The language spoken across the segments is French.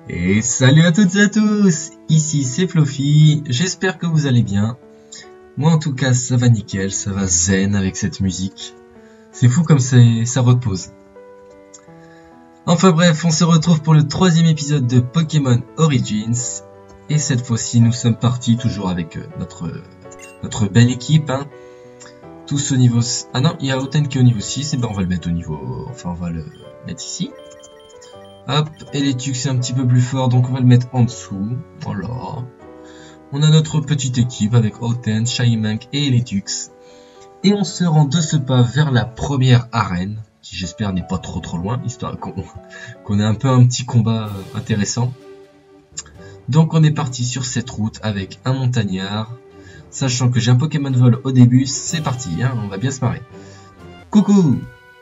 Et salut à toutes et à tous, ici c'est Fluffy, j'espère que vous allez bien. Moi en tout cas ça va nickel, ça va zen avec cette musique. C'est fou comme ça repose. Enfin bref, on se retrouve pour le 3e épisode de Pokémon Origins. Et cette fois-ci nous sommes partis toujours avec notre belle équipe. Hein. Tous au niveau... Ah non, il y a Oten qui est au niveau 6, et ben on va le mettre au niveau... Enfin on va le mettre ici. Hop, Eletux est un petit peu plus fort, donc on va le mettre en dessous. Voilà. On a notre petite équipe avec Oten, Shaymank et Eletux. Et on se rend de ce pas vers la première arène, qui j'espère n'est pas trop loin, histoire qu'on ait un peu un petit combat intéressant. Donc on est parti sur cette route avec un montagnard. Sachant que j'ai un Pokémon vol au début, c'est parti, hein, on va bien se marrer. Coucou!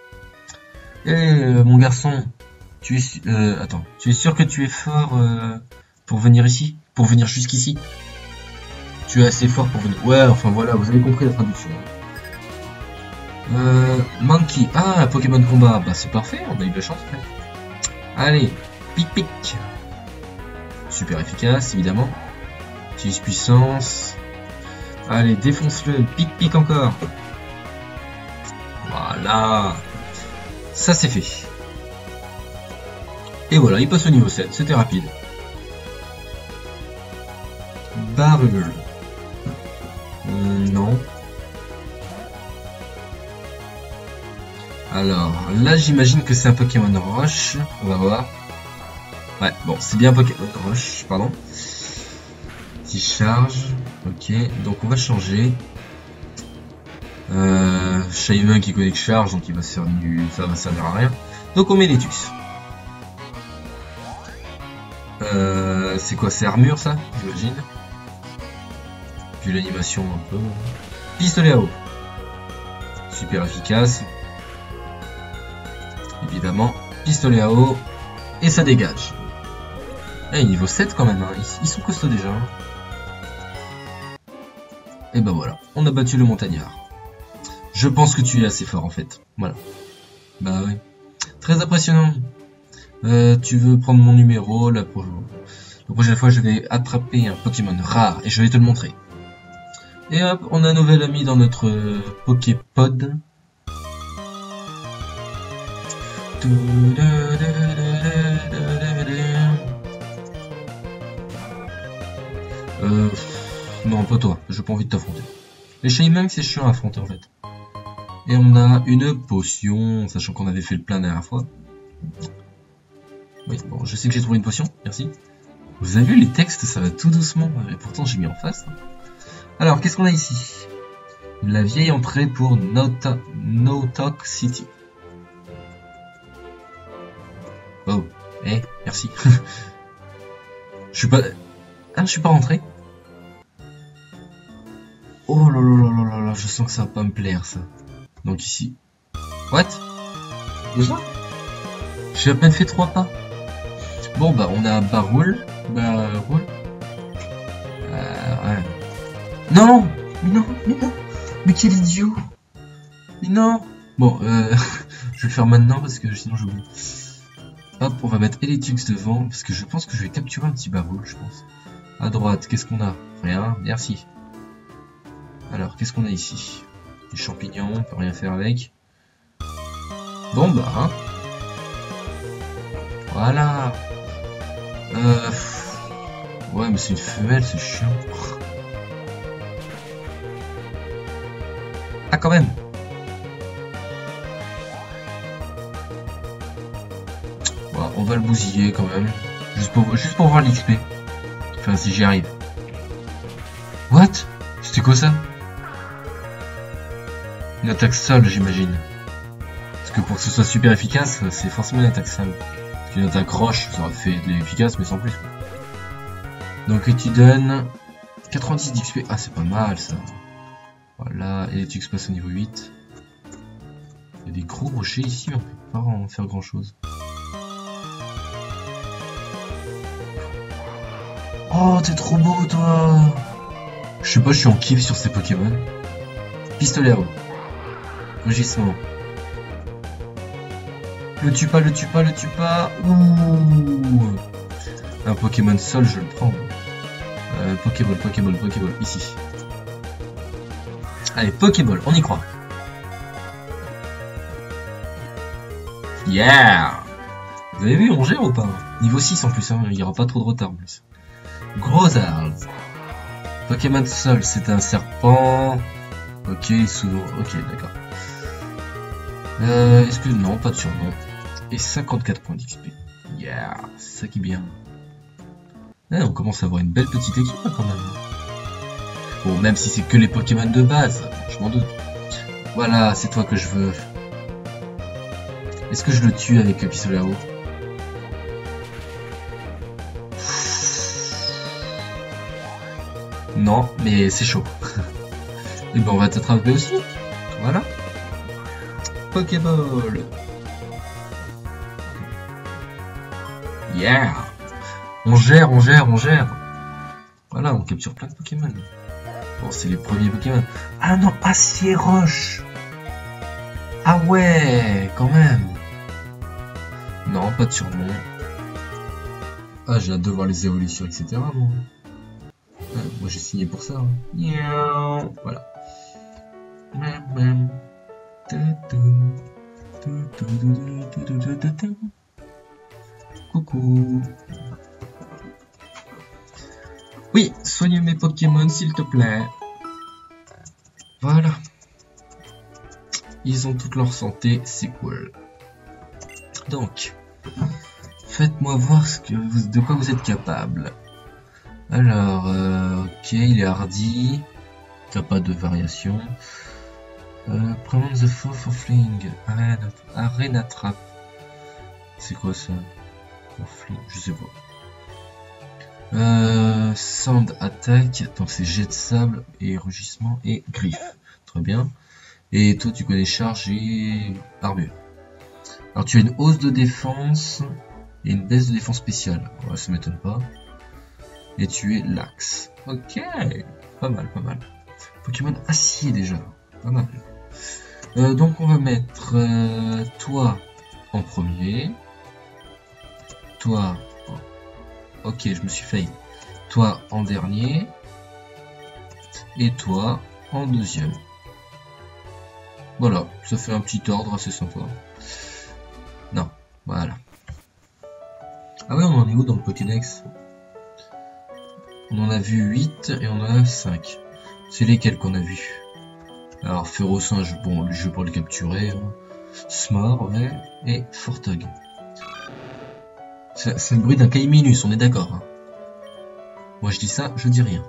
Mon garçon, tu es sûr que tu es fort pour venir ici? Pour venir jusqu'ici? Tu es assez fort pour venir... Ouais, enfin voilà, vous avez compris la traduction. Monkey, ah, Pokémon combat, bah c'est parfait, on a eu de la chance en fait. Allez, pic. Super efficace, évidemment. Utilise puissance. Allez, défonce-le, pic encore. Voilà. Ça c'est fait. Et voilà, il passe au niveau 7, c'était rapide. Barul. Non. Alors, là j'imagine que c'est un Pokémon Roche. On va voir. Ouais, bon, c'est bien un Pokémon Roche, pardon. Qui charge. Ok, donc on va changer. Shayman qui connaît que charge, donc il va servir ça va servir à rien. Donc on met Eletux. C'est quoi, c'est armure ça, j'imagine. Vu l'animation un peu. Pistolet à eau. Super efficace. Évidemment, pistolet à eau. Et ça dégage. Eh, niveau 7 quand même, hein. Ils sont costauds déjà. Hein. Et ben voilà, on a battu le montagnard. Je pense que tu es assez fort en fait. Voilà. Bah ouais. Très impressionnant. Tu veux prendre mon numéro la prochaine fois je vais attraper un Pokémon rare et je vais te le montrer. Et hop, on a un nouvel ami dans notre Poképod. Non, pas toi, j'ai pas envie de t'affronter. Les Shaymank c'est chiant à affronter en fait. Et on a une potion, sachant qu'on avait fait le plein la dernière fois. Oui, bon, je sais que j'ai trouvé une potion, merci. Vous avez vu les textes, ça va tout doucement, et pourtant j'ai mis en face. Alors, qu'est-ce qu'on a ici? La vieille entrée pour Notok City. Oh, merci. Je suis pas... Ah, je suis pas rentré. Oh là, je sens que ça va pas me plaire, ça. Donc ici... What? Déjà? J'ai à peine fait 3 pas. Bon bah on a Barul. Ouais. Non. Mais quel idiot. Mais non. Bon, je vais le faire maintenant parce que sinon j'oublie. Hop, on va mettre Eletux devant parce que je pense que je vais capturer un petit Barul, je pense. À droite, qu'est-ce qu'on a? Rien, merci. Alors, qu'est-ce qu'on a ici? Des champignons, on peut rien faire avec. Bon bah, hein. Voilà. Ouais, mais c'est une femelle, c'est chiant. Ah, quand même. Voilà, on va le bousiller quand même. Juste pour voir l'XP. Enfin, si j'y arrive. What? C'était quoi ça? Une attaque seule, j'imagine. Parce que pour que ce soit super efficace, c'est forcément une attaque seule. Parce qu'une attaque roche, ça aurait fait de l'efficace, mais sans plus. Donc tu donnes 90 d'XP. Ah, c'est pas mal ça. Voilà, et tu passes au niveau 8. Il y a des gros rochers ici, mais on peut pas en faire grand chose. Oh, t'es trop beau toi. Je sais pas, je suis en kiff sur ces Pokémon. Pistolet à eau. Rugissement. Le tue pas. Ouh. Un Pokémon Sol, je le prends. Pokéball, ici. Allez, Pokéball, on y croit. Yeah! Vous avez vu, on gère ou pas? Niveau 6 en plus, hein, il n'y aura pas trop de retard en plus. Grosard. Pokémon Sol, c'est un serpent. Ok, souvent. Ok, d'accord. Est-ce que... Non, pas de surnom. Et 54 points d'XP. Yeah, c'est ça qui est bien. On commence à avoir une belle petite équipe là, quand même. Bon, même si c'est que les Pokémon de base, je m'en doute. Voilà, c'est toi que je veux. Est-ce que je le tue avec le pistolet à eau? Non, mais c'est chaud. Et ben on va t'attraper aussi. Voilà. Pokéball. Yeah. On gère. Voilà, on capture plein de Pokémon. Bon, c'est les premiers Pokémon. Ah non, Acier Roche. Ah ouais, quand même. Non, pas de surnom. Ah, j'ai hâte de voir les évolutions, etc. Moi, moi j'ai signé pour ça. Hein. Voilà. Coucou. Oui, soigne mes Pokémon s'il te plaît. Voilà. Ils ont toute leur santé, c'est cool. Donc, faites-moi voir de quoi vous êtes capable. Alors, ok, il est hardy. Il n'y a pas de variation. Prolong the Fall for Fling. Arena Trap. C'est quoi ça? Je sais pas. Sand Attack. Donc c'est jet de sable et rugissement et griffe. Très bien. Et toi tu connais charge et armure. Alors tu as une hausse de défense et une baisse de défense spéciale. Ouais, ça m'étonne pas. Et tu es l'axe. Ok. Pas mal. Pokémon acier déjà. Pas mal. Donc on va mettre toi en premier. Toi. Ok, je me suis failli. Toi en dernier. Et toi en deuxième. Voilà, ça fait un petit ordre assez sympa. Non, voilà. Ah ouais, on en est où dans le Pokédex? On en a vu 8 et on en a 5. C'est lesquels qu'on a vu? Alors, Férocinge, bon, je vais pas le capturer. Hein. Smart, ouais. Et Fortog. C'est le bruit d'un Caiminus, on est d'accord. Hein. Moi je dis ça, je dis rien.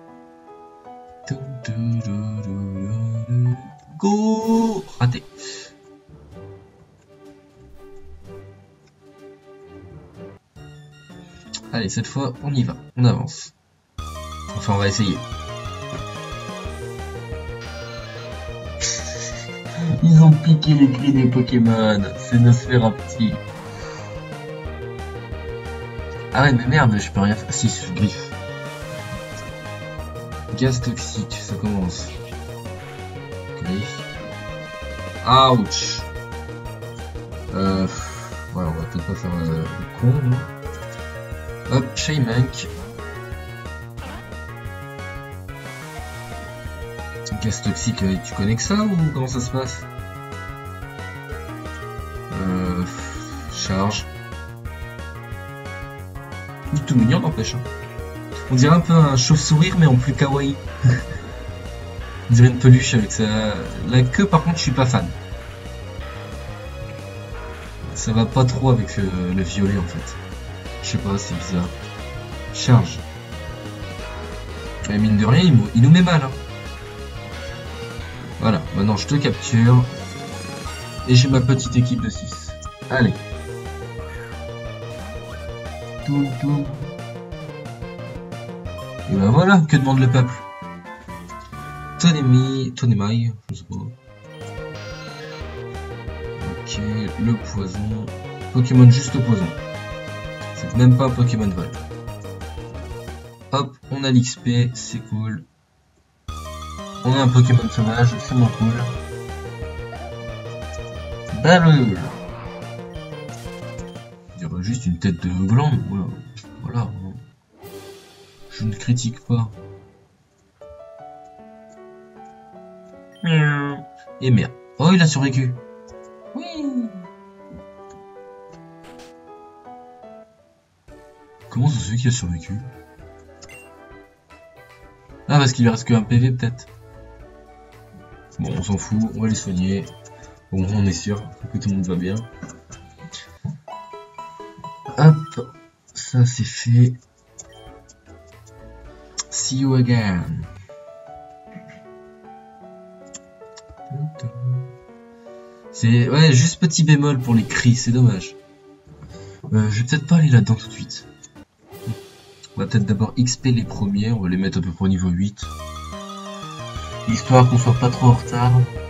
Go! Raté. Allez, cette fois, on y va. On avance. Enfin, on va essayer. Ils ont piqué les cris des Pokémon. C'est Nosferapti. Ah ouais, mais merde, je peux rien faire. Si, je griffe. Gaz toxique, ça commence. Griffe. Ouch. Ouais, on va peut-être pas faire le con, non? Hop, Shaymunk. Gaz toxique, tu connais que ça ou comment ça se passe? Charge. Il est tout mignon n'empêche. On dirait un peu un chauve-sourire mais en plus kawaii. On dirait une peluche avec sa... La queue par contre je suis pas fan. Ça va pas trop avec le violet en fait. Je sais pas, c'est bizarre. Charge. Et mine de rien il nous met mal. Hein. Voilà, maintenant je te capture. Et j'ai ma petite équipe de 6. Allez. Tout. Et ben voilà, que demande le peuple? Tonemai, je sais pas. Ok, le poison. Pokémon juste poison. C'est même pas un Pokémon vol. Hop, on a l'XP, c'est cool. On a un Pokémon sauvage, c'est moins cool. Barrel. Il y aurait juste une tête de gland. Voilà. Voilà. Je ne critique pas. Et merde. Oh, il a survécu. Oui. Comment ça se fait qu'il a survécu? Ah, parce qu'il lui reste qu'un PV peut-être. Bon, on s'en fout, on va les soigner. Au moins on est sûr que tout le monde va bien. Hop, ça c'est fait. See you again. C'est ouais, juste petit bémol pour les cris, c'est dommage. Je vais peut-être pas aller là-dedans tout de suite. On va peut-être d'abord XP les premiers, on va les mettre à peu près au niveau 8. Histoire qu'on soit pas trop en retard.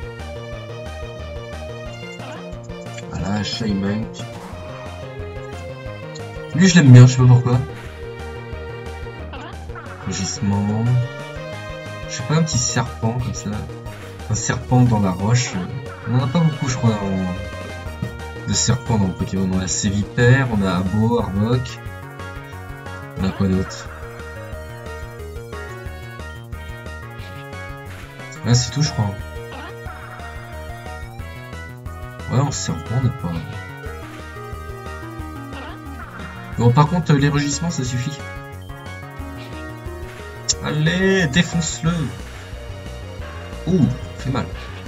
Voilà, Shaymank. Lui je l'aime bien, je sais pas pourquoi. Rugissement. Je sais pas, un petit serpent comme ça. Un serpent dans la roche. On en a pas beaucoup je crois de serpents dans le Pokémon. On a Sévipère, on a Abo, Arbok. On a quoi d'autre? Là c'est tout je crois. Ouais, en serpent on n'a pas. Bon par contre les rugissements ça suffit. Allez, défonce-le. Ouh, fait mal.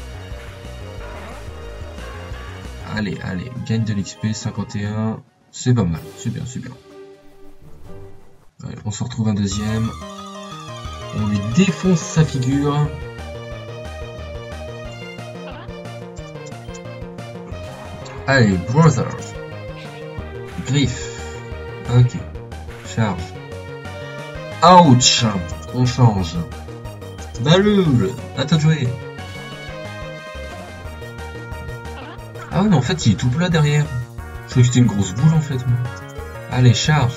Allez, allez, gagne de l'XP, 51. C'est pas mal, c'est bien, c'est bien. Allez, on se retrouve un deuxième. On lui défonce sa figure. Allez, Brothers. Griffe. Ok. Charge. Ouch. On change. Balul, à toi de jouer. Ah ouais, mais en fait, il est tout plat derrière. Je croyais que c'était une grosse boule en fait. Moi. Allez, charge.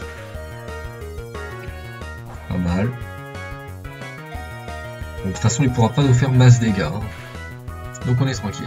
Pas mal. Donc, de toute façon, il pourra pas nous faire masse dégâts. Hein. Donc on est tranquille.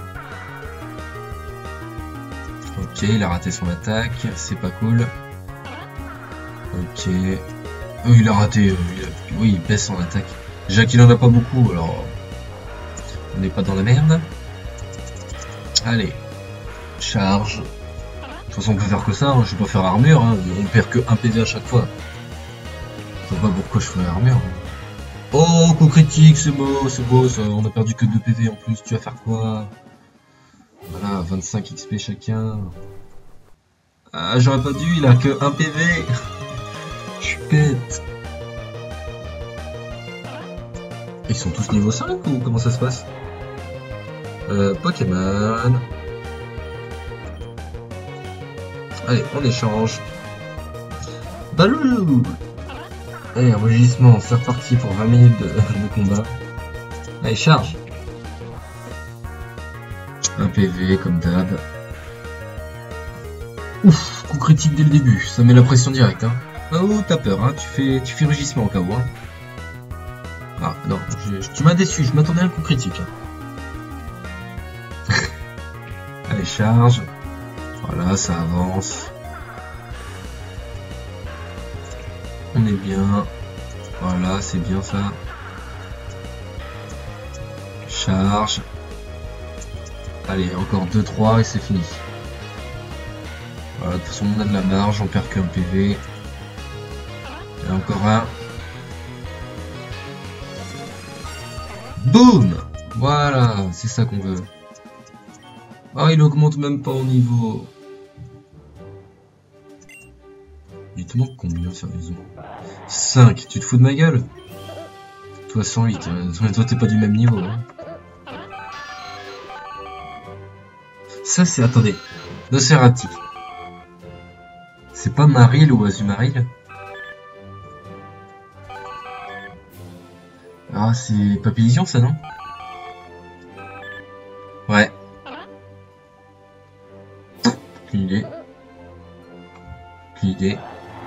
Ok, il a raté son attaque. C'est pas cool. Ok. Il a raté. Oui, il baisse son attaque. Déjà qu'il en a pas beaucoup, alors on n'est pas dans la merde. Allez, charge. De toute façon, on peut faire que ça. Hein. Je vais pas faire armure. Hein. On perd que 1 PV à chaque fois. Je vois pas pourquoi je ferais armure. Hein. Oh, coup critique, c'est beau, ça. On a perdu que 2 PV en plus. Tu vas faire quoi? Voilà, 25 XP chacun. Ah, j'aurais pas dû. Il a que 1 PV. Je suis bête. Ils sont tous niveau 5 ou comment ça se passe? Pokémon. Allez, on échange. Balou. Allez, rugissement, c'est reparti pour 20 minutes de combat. Allez, charge. Un PV comme d'hab. Ouf, coup critique dès le début, ça met la pression directe. Hein. Oh, t'as peur, hein. tu fais rugissement au cas où. Hein. Ah non, tu m'as déçu, je m'attendais à un coup critique. Allez, charge. Voilà, ça avance. On est bien. Voilà, c'est bien ça. Charge. Allez, encore 2-3 et c'est fini. Voilà, de toute façon on a de la marge, on perd qu'un PV. Et encore un. Boum! Voilà, c'est ça qu'on veut. Ah, il augmente même pas au niveau. Il te manque combien, sérieusement? 5, tu te fous de ma gueule? Toi 108, toi t'es pas du même niveau. Hein. Ça c'est, attendez, Nosferatu. C'est pas Maril ou Azumarill? Ah, c'est Papillion ça, non? Ouais. Aucune idée. Aucune idée.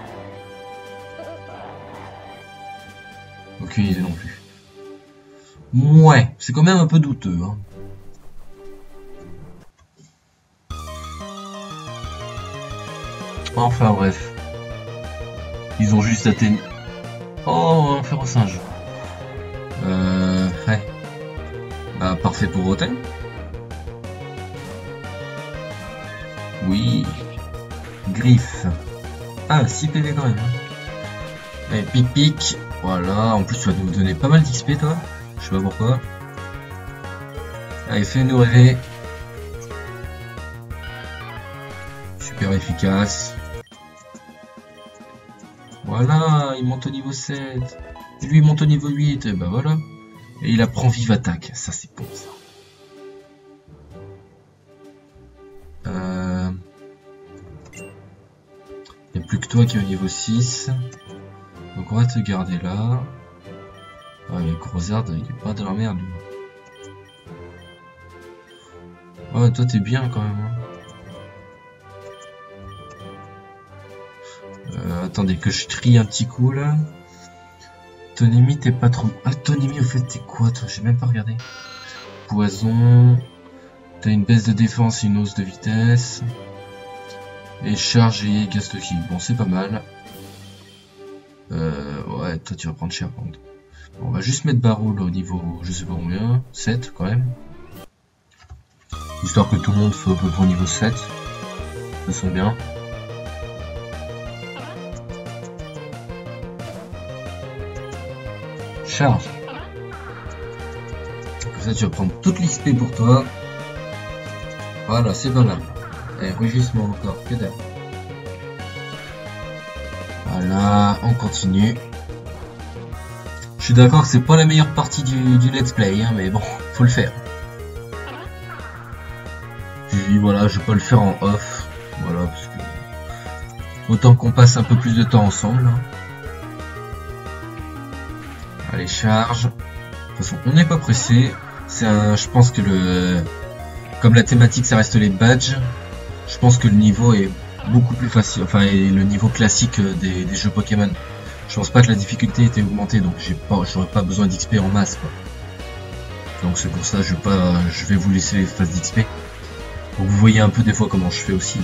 Aucune idée non plus. Ouais, c'est quand même un peu douteux. Hein. Enfin bref. Ils ont juste atteint... Oh, un fer au singe. Ouais. Bah, parfait pour Roten. Oui. Griffe. Ah, 6 PV quand même. Allez, pic pic. Voilà, en plus tu vas nous donner pas mal d'XP toi. Je sais pas pourquoi. Allez, fais-nous rêver. Super efficace. Voilà, il monte au niveau 7. Lui il monte au niveau 8. Et bah voilà. Et il apprend vive attaque. Ça c'est bon ça. Il n'y a plus que toi qui est au niveau 6. Donc on va te garder là. Ah mais Crozard il est pas de la merde lui. Ouais toi t'es bien quand même. Attendez que je trie un petit coup là. Tonemi t'es pas trop... Ah Tonemi au fait t'es quoi toi? J'ai même pas regardé. Poison. T'as une baisse de défense et une hausse de vitesse. Et charge et gaz de ki. Bon c'est pas mal. Ouais toi tu vas prendre cher par contre. Bon, on va juste mettre Baroul au niveau je sais pas combien. 7 quand même. Histoire que tout le monde soit au niveau 7. Ça sent bien. Charge. Comme ça tu vas prendre toute l'XP pour toi. Voilà, c'est pas mal. Et rugissement encore, que dalle. Voilà, on continue. Je suis d'accord que c'est pas la meilleure partie du let's play, hein, mais bon, faut le faire. Puis voilà, je vais pas le faire en off. Voilà, parce que autant qu'on passe un peu plus de temps ensemble. Hein. Allez, charge. De toute façon, on n'est pas pressé. C'est un, je pense que le, comme la thématique, ça reste les badges. Je pense que le niveau est beaucoup plus facile. Enfin, le niveau classique des jeux Pokémon. Je pense pas que la difficulté était augmentée, donc j'aurais pas besoin d'XP en masse, quoi. Donc c'est pour ça, je vais vous laisser les phases d'XP. Pour que vous voyez un peu des fois comment je fais aussi.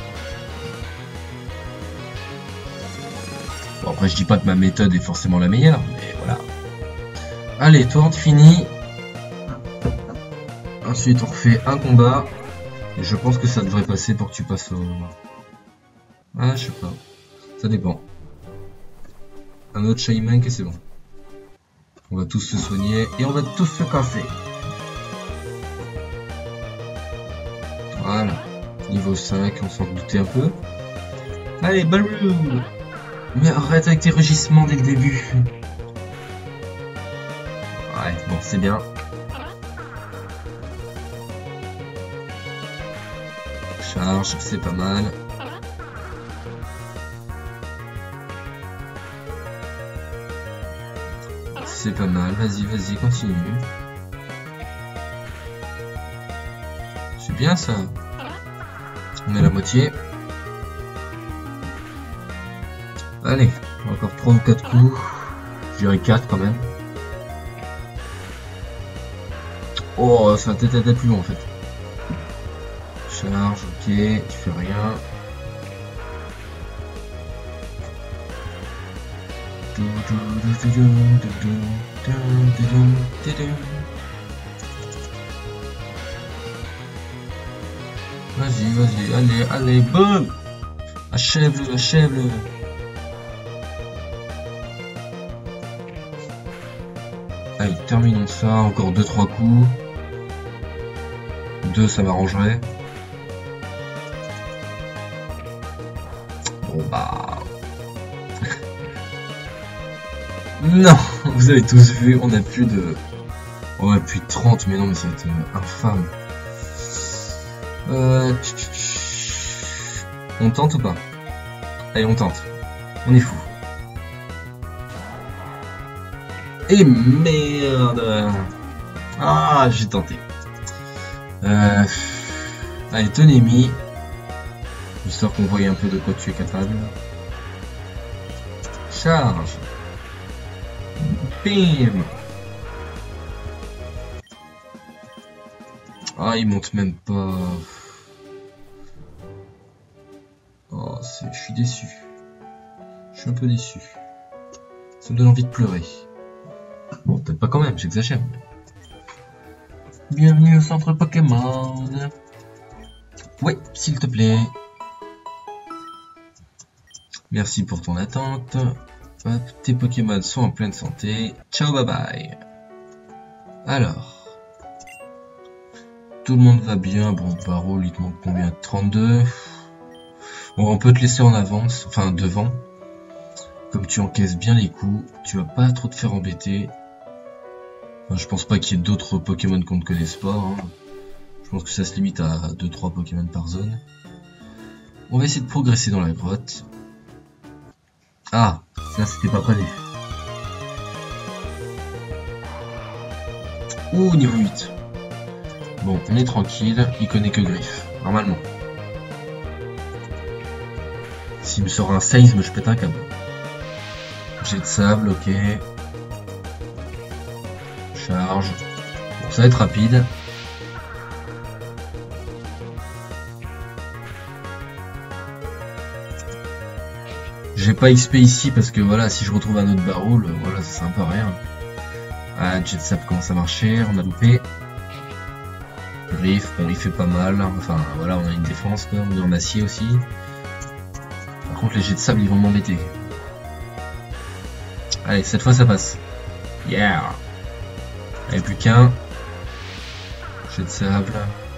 Bon, après je dis pas que ma méthode est forcément la meilleure, mais voilà. Allez, tour fini. Ensuite on refait un combat. Et je pense que ça devrait passer pour que tu passes au... Ah, je sais pas. Ça dépend. Un autre Shayman et c'est bon. On va tous se soigner et on va tous se casser. Voilà. Niveau 5, on s'en doutait un peu. Allez, Baloo! Mais arrête avec tes rugissements dès le début. Ouais, bon, c'est bien. Charge, c'est pas mal. C'est pas mal, vas-y, vas-y, continue. C'est bien ça. On est à la moitié. Allez, encore 3 ou 4 coups. Je dirais 4 quand même. Oh, ça va peut-être être plus long en fait. Charge, ok, tu fais rien. Vas-y, vas-y, allez, allez, boum! Achève-le, achève-le! Allez, terminons ça, encore 2-3 coups. 2, ça m'arrangerait. Bon bah... Non, vous avez tous vu, on a plus de... On a plus de 30, mais non, mais ça va être infâme. On tente ou pas? Allez, on tente. On est fou. Et merde! Ah, j'ai tenté. Allez, Tonemi. Histoire qu'on voie un peu de quoi tu es capable. Charge. Bim. Ah, il monte même pas. Oh, je suis déçu. Je suis un peu déçu. Ça me donne envie de pleurer. Bon, peut-être pas quand même, j'exagère. Bienvenue au centre Pokémon. Ouais, s'il te plaît. Merci pour ton attente. Hop, tes Pokémon sont en pleine santé. Ciao, bye bye. Alors. Tout le monde va bien. Bon, Barreau, il te manque combien? 32. Bon, on peut te laisser en avance, enfin devant. Comme tu encaisses bien les coups, tu vas pas trop te faire embêter. Enfin, je pense pas qu'il y ait d'autres Pokémon qu'on ne connaisse pas. Hein. Je pense que ça se limite à 2-3 Pokémon par zone. On va essayer de progresser dans la grotte. Ah, ça c'était pas prévu. Ouh, niveau 8. Bon, on est tranquille, il connaît que Griffe, normalement. S'il me sort un séisme, je pète un câble. Jet de sable, ok. Charge. Bon, ça va être rapide. J'ai pas XP ici parce que voilà, si je retrouve un autre barreau, voilà, ça sert un peu à rien. Ah, Jet de sable commence à marcher, on a loupé. Griffe, bon, il fait pas mal. Enfin, voilà, on a une défense, quoi. On est en acier aussi. Par contre, les jets de sable, ils vont m'embêter. Allez, cette fois, ça passe. Yeah! Allez, plus qu'un. Jet de sable.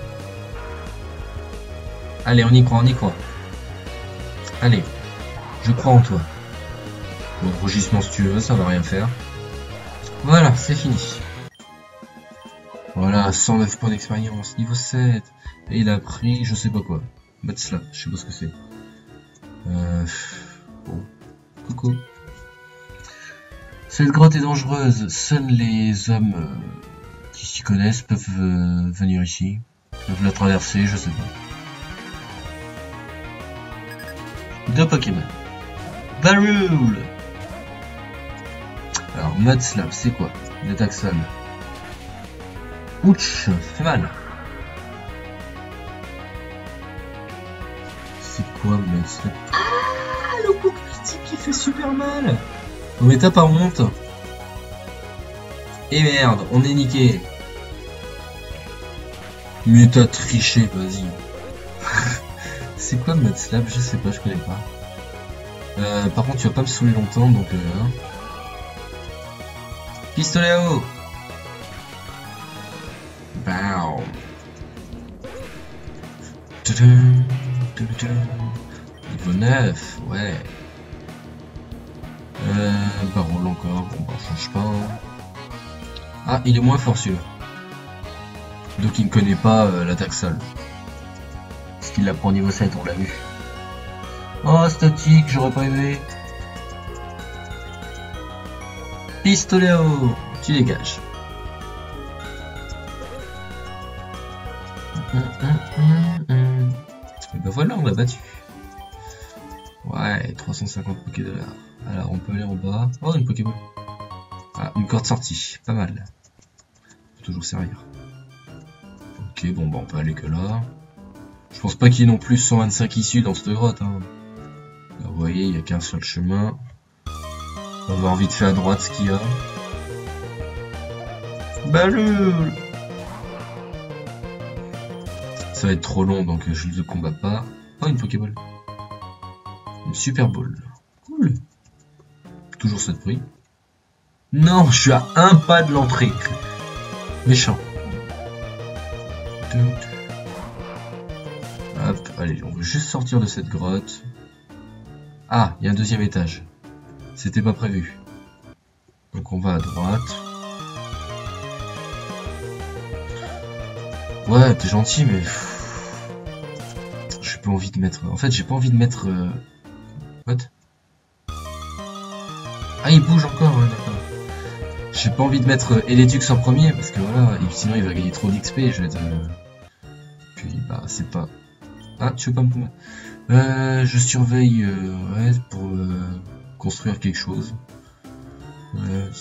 Allez, on y croit, on y croit. Allez, je crois en toi. Bon, rugissement si tu veux, ça va rien faire. Voilà, c'est fini. Voilà, 109 points d'expérience, niveau 7. Et il a pris, je sais pas quoi. Mudslap, je sais pas ce que c'est. Bon, coucou. Cette grotte est dangereuse. Seuls les hommes qui s'y connaissent peuvent venir ici. Peuvent la traverser, je sais pas. 2 Pokémon. Barul. Alors, Mudslap, c'est quoi? Une attaque seule. Ouch, ça fait mal. C'est quoi Mudslap? Ah, le coup critique qui fait super mal. Oh, mais t'as pas honte. Et merde, on est niqué. Mais t'as triché, vas-y. C'est quoi Mudslap? Je sais pas, je connais pas. Par contre, tu vas pas me saouler longtemps, donc hein. Pistolet à eau. Bam. Niveau 9, ouais. Barrel encore, bon bah on change pas. Hein. Ah, il est moins fort celui-là. Donc il ne connaît pas l'attaque seule. Parce qu'il la prend au niveau 7, on l'a vu. Oh, statique, j'aurais pas aimé. Pistolet à eau, tu dégages. Et ben voilà, on l'a battu. Ouais, 350 Pokédollars. Alors on peut aller en bas. Oh, une Pokéball. Ah, une corde sortie, pas mal. Faut toujours servir. Ok, bon bah on peut aller que là. Je pense pas qu'il y ait non plus 125 issues dans cette grotte. Hein. Là, vous voyez, il n'y a qu'un seul chemin. On va vite fait à droite ce qu'il y a. Balul. Ça va être trop long donc je ne le combats pas. Oh, une Pokéball. Une Super Ball. Cool. Toujours cette prix. Non, je suis à un pas de l'entrée. Méchant. Hop, allez, on veut juste sortir de cette grotte. Ah, il y a un deuxième étage. C'était pas prévu. Donc on va à droite. Ouais, t'es gentil, mais... J'ai pas envie de mettre... En fait, j'ai pas envie de mettre... What? Ah, il bouge encore, ouais, d'accord. J'ai pas envie de mettre Eledux en premier, parce que voilà, sinon il va gagner trop d'XP, je vais être... Puis, bah, c'est pas... Ah, tu veux pas me combattre? Je surveille, ouais, pour construire quelque chose. Ouais,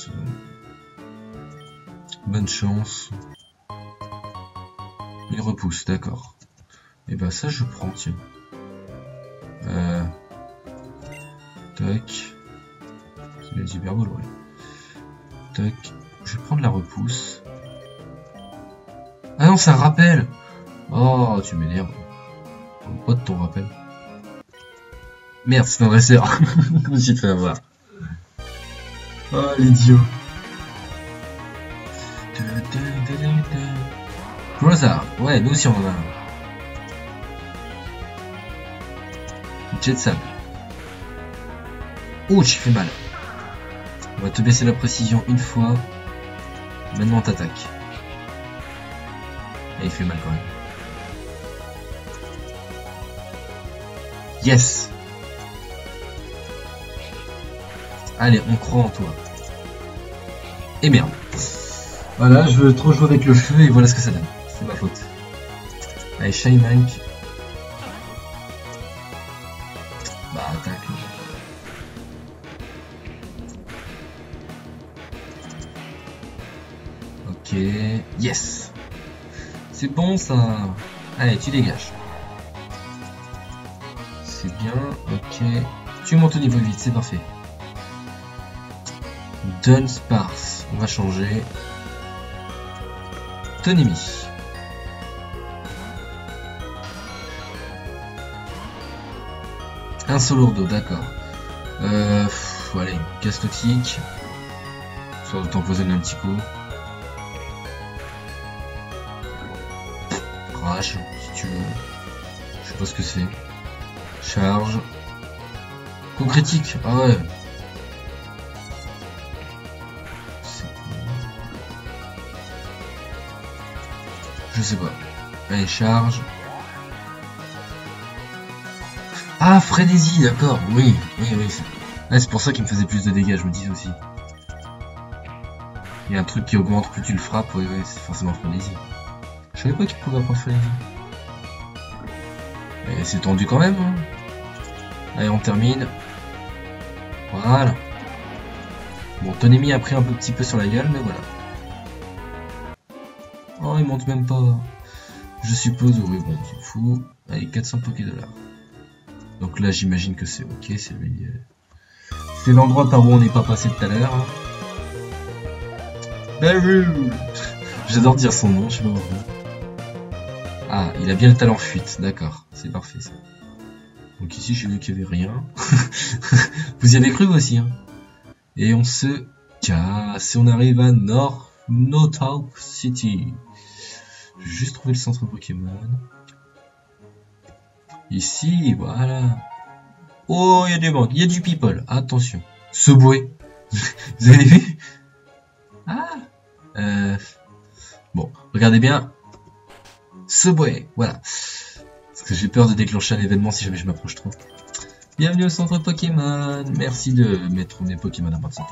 bonne chance. Il repousse, d'accord. Et bah ça je prends, tiens. Tac. C'est la Super Bowl, ouais. Toc. Je vais prendre la repousse. Ah non, c'est un rappel. Oh, tu m'énerves. Pas de ton rappel. Merde, c'est un dresseur. Je me suis fait avoir. Oh, l'idiot. Brother. Ouais, nous aussi on en a un. Jet Sable. Ouh, j'ai fait mal. On va te baisser la précision une fois. Maintenant t'attaques. Et il fait mal quand même. Yes. Allez, on croit en toi. Et merde. Voilà, je veux trop jouer avec le feu et voilà ce que ça donne. C'est ma faute. Allez, Shymank. Bah, attaque. Ok. Yes. C'est bon ça. Allez, tu dégages. C'est bien. Ok. Tu montes au niveau vite, c'est parfait. Dunsparce. On va changer. Tonemi. Un Solourdo, d'accord. Allez, casse toxique. Histoire de t'empoisonner un petit coup. Crash, si tu veux. Je sais pas ce que c'est. Charge. Coup critique. Ah ouais. Je sais pas. Allez, charge. Ah, frénésie, d'accord. Oui. Ah, c'est pour ça qu'il me faisait plus de dégâts, je me dis aussi. Il y a un truc qui augmente plus tu le frappes, oui, c'est forcément frénésie. Je savais pas qu'il pouvait apprendre frénésie. Mais c'est tendu quand même. Hein. Allez, on termine. Voilà. Bon, Tonemi a pris un petit peu sur la gueule, mais voilà. Oh, il monte même pas. Je suppose, oui, bon, on s'en fout. Allez, 400 $. Donc là, j'imagine que c'est ok, c'est lui. C'est l'endroit par où on n'est pas passé tout à l'heure. J'adore dire son nom, je sais pas pourquoi. Ah, il a bien le talent fuite, d'accord, c'est parfait ça. Donc ici, j'ai vu qu'il n'y avait rien. Vous y avez cru aussi, hein. Et on se casse, on arrive à North City. Je vais juste trouver le centre Pokémon. Ici, voilà. Oh, il y a des banques, il y a du people. Attention. Subway. Vous avez vu? Ah. Bon, regardez bien. Subway, voilà. Parce que j'ai peur de déclencher un événement si jamais je m'approche trop. Bienvenue au centre Pokémon. Merci de mettre mes Pokémon en bonne santé.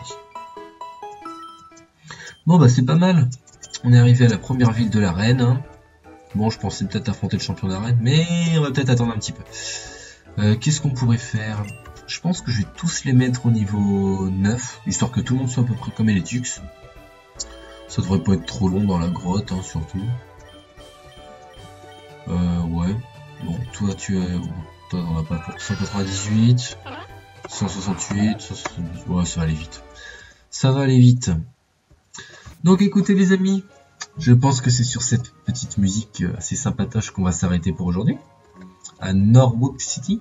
Bon, bah c'est pas mal. On est arrivé à la première ville de l'arène. Hein. Bon, je pensais peut-être affronter le champion d'arène, mais on va peut-être attendre un petit peu. Qu'est-ce qu'on pourrait faire? Je pense que je vais tous les mettre au niveau 9, histoire que tout le monde soit à peu près comme Eletux. Ça devrait pas être trop long dans la grotte, hein, surtout. Ouais. Bon, toi, tu es... Toi, on va pas pour 198, 168, 178... Ouais, ça va aller vite. Ça va aller vite. Donc, écoutez, les amis, je pense que c'est sur cette petite musique assez sympatoche qu'on va s'arrêter pour aujourd'hui. À Norwalk City.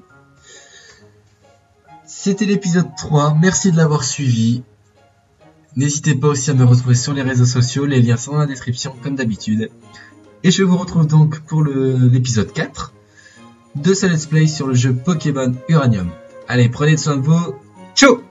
C'était l'épisode 3, merci de l'avoir suivi. N'hésitez pas aussi à me retrouver sur les réseaux sociaux, les liens sont dans la description comme d'habitude. Et je vous retrouve donc pour l'épisode 4 de ce let's play sur le jeu Pokémon Uranium. Allez, prenez soin de vous, ciao!